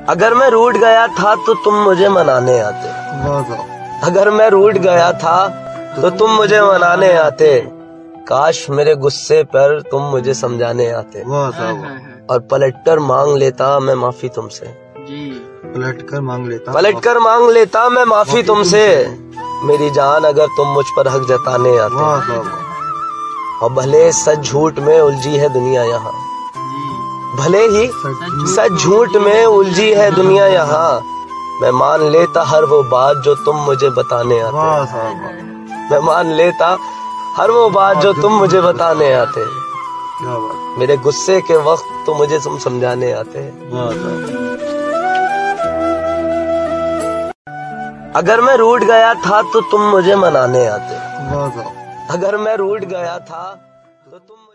अगर मैं रूठ गया था तो तुम मुझे मनाने आते। अगर मैं रूठ गया था तो तुम मुझे मनाने आते। काश मेरे गुस्से पर तुम मुझे समझाने आते। और पलटकर मांग लेता मैं माफी तुमसे। पलटकर मांग लेता मैं माफी तुमसे। मेरी जान अगर तुम मुझ पर हक जताने आते। और भले सच झूठ में उलझी है दुनिया यहाँ। भले ही सच झूठ में उलझी है दुनिया यहाँ। मैं मान लेता हर वो बात जो तुम मुझे बताने आते। मैं मान लेता हर वो बात जो तुम मुझे बताने आते। मेरे गुस्से के वक्त तो मुझे तुम समझाने आते। अगर मैं रूठ गया था तो तुम मुझे मनाने आते। अगर मैं रूठ गया था तो तुम